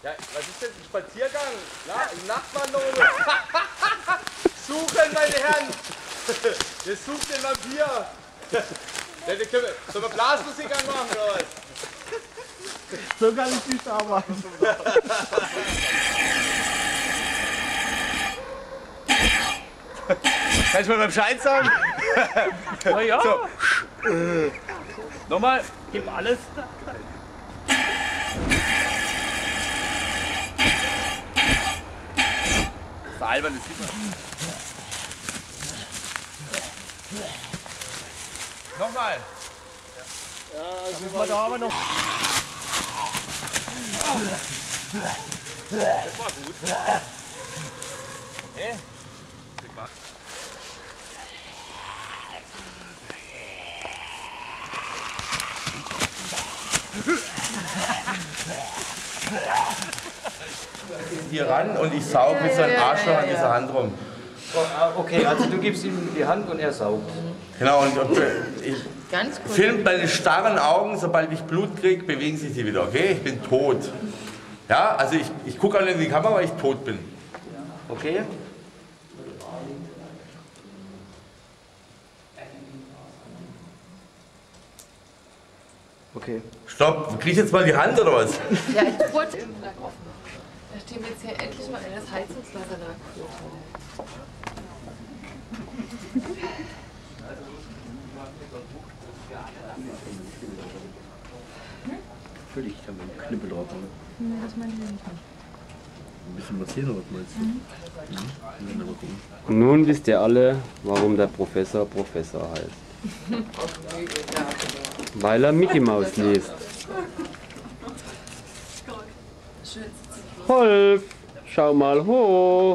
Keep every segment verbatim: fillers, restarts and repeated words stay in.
Ja, was ist das? Ein Spaziergang? Ja, ein Nachtwanderung. Suchen, meine Herren! Wir suchen den Vampir! Sollen wir Blasmusik anmachen oder was? So kann ich nicht arbeiten. Kann ich mal beim Bescheid sagen? Na ja. So. Nochmal. Gib alles. Das ist albern, das sieht man. Nochmal. Ja, also da haben wir noch. Das war gut. Okay. Super. Hier ran und ich saug mit so einem Arschloch an dieser Hand rum. Okay, also du gibst ihm die Hand und er saugt. Genau, und, und ich filmt meine starren Augen, sobald ich Blut kriege, bewegen sich sie wieder, okay? Ich bin tot. Ja, also ich, ich gucke alle in die Kamera, weil ich tot bin. Okay? Okay. Stopp, krieg ich jetzt mal die Hand oder was? Ja, ich wollte im Lack offen. Da stehen wir jetzt hier endlich mal in das Heizungswasser da. Völlig, ich habe einen Knüppel drauf. Nee, das meine ich nicht. Ein bisschen massieren oder was meinst du? Mhm. Mhm. Mal gucken. Nun wisst ihr alle, warum der Professor Professor heißt. Weil er Mickey Maus liest. Holf, schau mal hoch.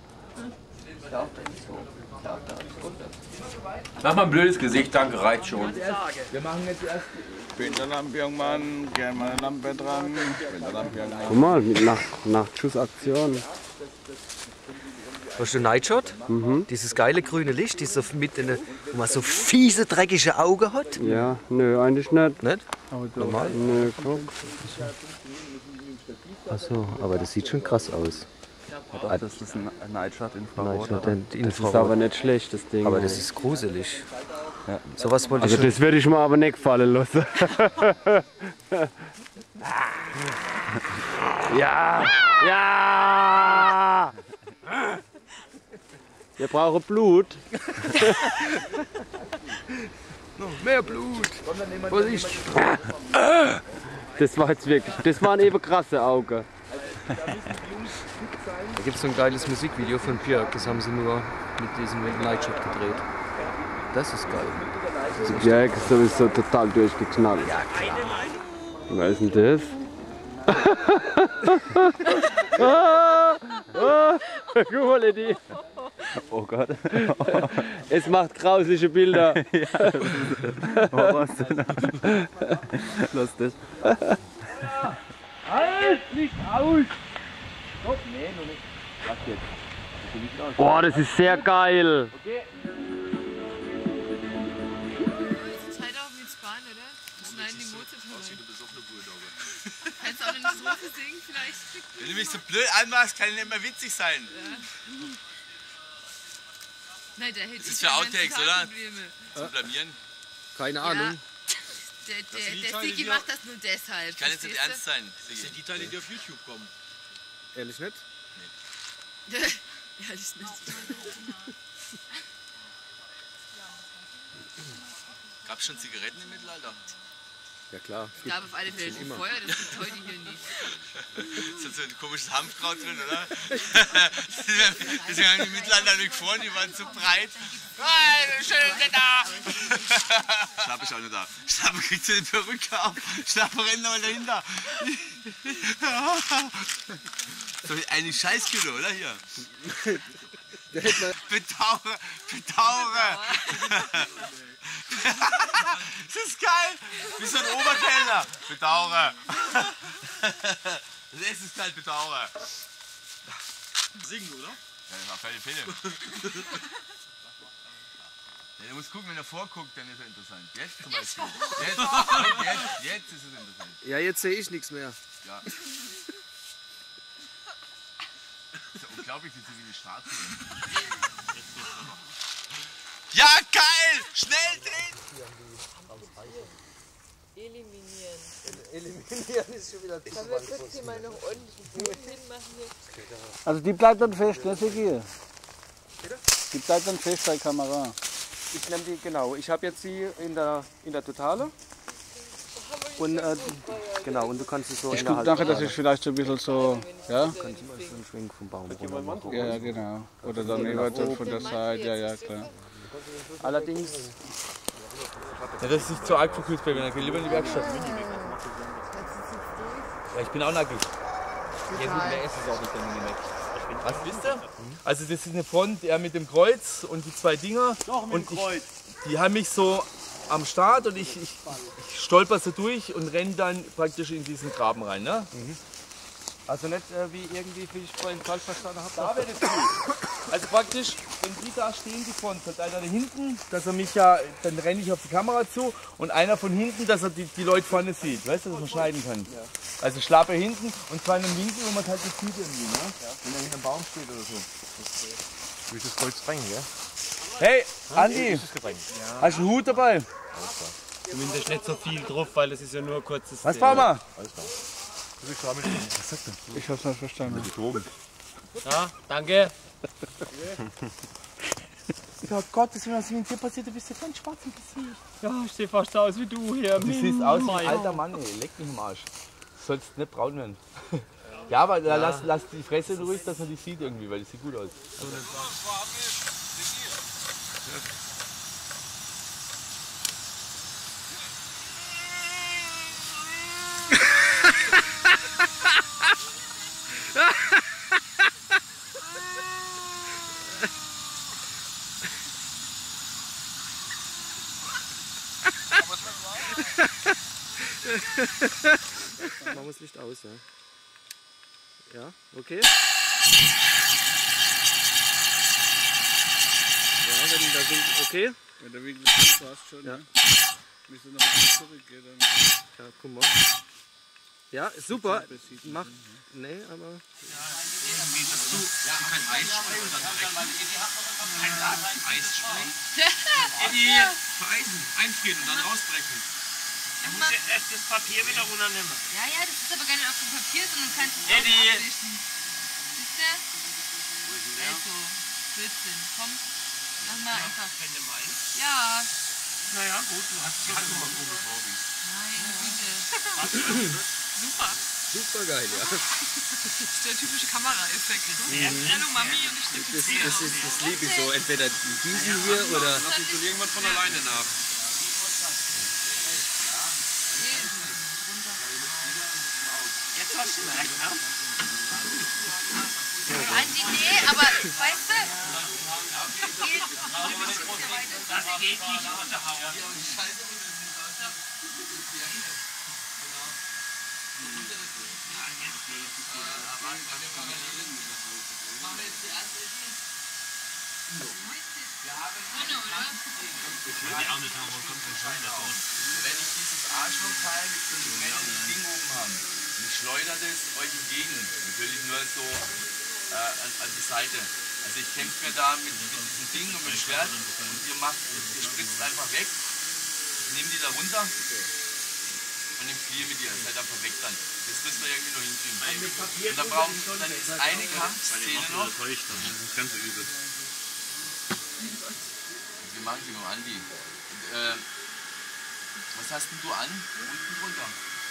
Mach mal ein blödes Gesicht, danke, reicht schon. Wir machen jetzt erst. Winterlampion, gerne mal eine Lampe dran. Winterlampion. Guck mal, mit Nacht Nachtschussaktion. Hast du Nightshot? Mhm. Dieses geile grüne Licht, das so mit in, wo man so fiese, dreckige Augen hat. Ja, nö, eigentlich nicht. Nicht? Normal? Nö, guck. Achso, aber das sieht schon krass aus. Das ist ein Nightshot Infrarot. Nightshot, Das Infrarot. ist aber nicht schlecht, das Ding. Aber das ist gruselig. Ja. Sowas wollte Also ich schon. das würde ich mir aber nicht gefallen lassen. Ja! Ja! Wir brauchen Blut. Mehr Blut! Vorsicht! Das war jetzt wirklich, das waren eben krasse Augen. Da gibt es so ein geiles Musikvideo von Björk, das haben sie nur mit diesem Nightshot gedreht. Das ist geil. Ja, ist sowieso total durchgeknallt. Was ist denn das? ah, ah, guck mal, Eddie. Oh Gott. Es macht grausliche Bilder. Ja, das ist Horrorszene. Lustig. Halt, nicht aus! Nee, noch nicht. Was jetzt? Boah, das ist sehr geil. Zeit auf mit Spahn, oder? Wir schneiden die Mozart-Töne. Kannst du auch eine Strophe singen, vielleicht? Wenn du mich so blöd anmachst, kann ich nicht mehr witzig sein. Ja. Nein, der Hit Das ist für Outtakes, oder? Probleme. Zu blamieren. Keine Ja. Der, der, der Sigi macht das nur deshalb. Kann jetzt nicht verstehst ernst sein. Das sind die Teile, die auf YouTube kommen. Ehrlich nicht? du? Ja, das ist nicht. Gab es schon Zigaretten im Mittelalter? Ja klar. Es gab auf alle Fälle schon Feuer, das gibt heute hier nicht. Ist so ein komisches Hanfkraut drin, oder? Deswegen haben die Mittelalter nicht gefroren, die waren zu breit. Hey, schön sind da! Schnappe ist auch nicht da. Schnappe kriegt so eine Perücke auf. Schnappe rennt aber dahinter. So eine Scheißkilo, oder hier? Bedauere, bedauere. Das ist geil. Wie so ein Oberkellner. Bedauere. Das Essen ist kalt, bedauere. Singen, oder? Ja, das war für den Film. Ja, du musst gucken, wenn er vorguckt, dann ist er interessant. Jetzt zum Beispiel. Jetzt, jetzt, jetzt ist es interessant. Ja, jetzt sehe ich nichts mehr. Ja. Ich glaube, ich will zivile Statuen. Ja, geil! Schnell drehen! Eliminieren. Eliminieren ist schon wieder zu Aber wir können hier mal noch ordentlichen Boden hinmachen hier. Also die bleibt dann fest, ne, Sigi? Die bleibt dann fest bei Kamera. Ich nehme die, genau. Ich habe jetzt sie in der, in der Totale. Und, äh, genau, und du kannst es so Ich in der gucke nachher, dass Halbtotale. ich vielleicht so ein bisschen so, ja? Kannst du mal so einen Schwing vom Baum runter machen. Ja, ja, genau. Oder dann eventuell von der Seite, ja, ja, klar. Allerdings, Ja, das ist nicht zu arg verkürzt bei mir, dann geh lieber in die Werkstatt. Ja, ich bin auch nackig. Ja gut, mehr ist es auch nicht, der Minimax. Was wisst ihr? Also das ist eine Front, er mit dem Kreuz und die zwei Dinger. Doch, mit und dem Kreuz. Ich, die haben mich so am Start und ich, ich, ich stolper so durch und renne dann praktisch in diesen Graben rein. Ne? Mhm. Also nicht äh, wie irgendwie, wie ich vorhin falsch verstanden habe. Da wäre das gut. Also praktisch, wenn die da stehen, die Front, hat einer da hinten, dass er mich ja, dann renne ich auf die Kamera zu und einer von hinten, dass er die, die Leute vorne sieht, weißt du, dass man schneiden kann. Ja. Also Schlappe hinten und zwar in einem Winkel, wo man es halt nicht sieht irgendwie, ne? Ja. Wenn er hinter einem Baum steht oder so. Du willst das Kreuz drängen, ja? Hey, Andi, hast du einen Hut dabei? Zumindest nicht so viel drauf, weil es ist ja nur ein kurzes... Was fahren wir? Alles klar. Was sagt er? Ich hab's nicht verstanden. Ja, danke. Ja Gott, das ist mir dir passiert, du bist ja ganz schwarz im Gesicht. Ja, ich sehe fast aus wie du hier. Du siehst aus wie ein alter Mann, ey. Leck mich im Arsch. Du sollst nicht braun werden. Ja, aber ja. Lass, lass die Fresse ruhig, dass man die sieht irgendwie, weil die sieht gut aus. Also. Machen wir das Licht aus, ja. Ja, okay. Ja, wenn da sind, okay. Wenn der Winkel passt schon, ja. Müsste noch ein bisschen zurückgehen. Dann. Ja, guck mal. Ja, super. Mach. Nee, aber. Irgendwie, dass du kein Eisspray und dann direkt kein Eisspray. Eddie, vereisen, einfrieren und dann rausbrechen. Du musst ja erst das Papier wieder runternehmen. Ja, ja, das ist aber gar nicht auf dem Papier, sondern du kannst es auch Eddie. abwischen. Siehst du? Also, Blödsinn. Komm, mach mal einfach. Wenn du meinst. Ja. Naja, gut, du hast es ja schon mal probiert. Meine Güte. Super. Super geil, ja. Das ist der typische Kameraeffekt. Mhm. Hallo Mami und ich nehme das, das, ist, das liebe ich so. Entweder diesen hier oder. Lass dich dann irgendwann von alleine nach. Jetzt hast du gemerkt, ne? Andi, nee, aber weißt du? Das geht nicht runterhauen. Wenn ich dieses Arschlochteil mit so einem brennenden Ding oben habe, und ich schleudere das euch entgegen, natürlich nur so äh, an, an die Seite. Also ich kämpfe mir da mit, mit diesem Ding und mit dem Schwert und ihr macht, ihr spritzt einfach weg, ich nehme die da runter und entfliehe mit ihr, ihr seid einfach weg dann. Das müssen wir irgendwie noch hinkriegen. Und dann brauchen wir, dann ist eine Kampfszene noch. Das ist ganz übel. Wir machen sie mit dem Andi. Und, äh, was hast denn du an? Unten drunter.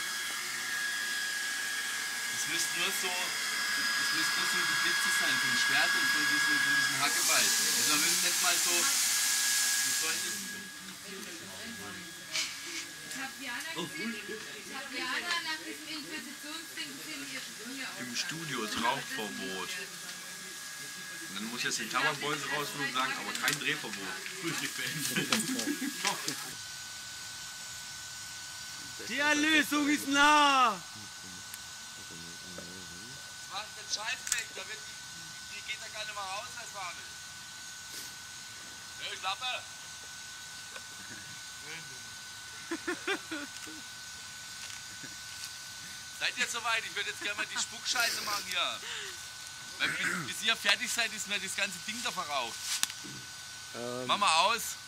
Das müsste nur so, das müsste nur so die Blitze sein vom Schwert und von diesem, von diesem Hackeball. Also wir müssen nicht mal so. Wie soll ich Tatjana nach diesem Inquisitionsding sind ihr Sprünge Im Studio ist Rauchverbot. Und dann muss ich jetzt den Tabakbeutel rausholen und sagen, aber kein Drehverbot. Frühstück beendet. Die Erlösung ist nah! Was macht den Scheiß weg? Da wird die, die geht da gar nicht mal raus als Ware. Hey, Schlappe! Seid ihr soweit? Ich würde jetzt gerne mal die Spuckscheiße machen hier. Weil bis, bis ihr fertig seid, ist mir das ganze Ding da verraucht. Ähm, Mach mal aus.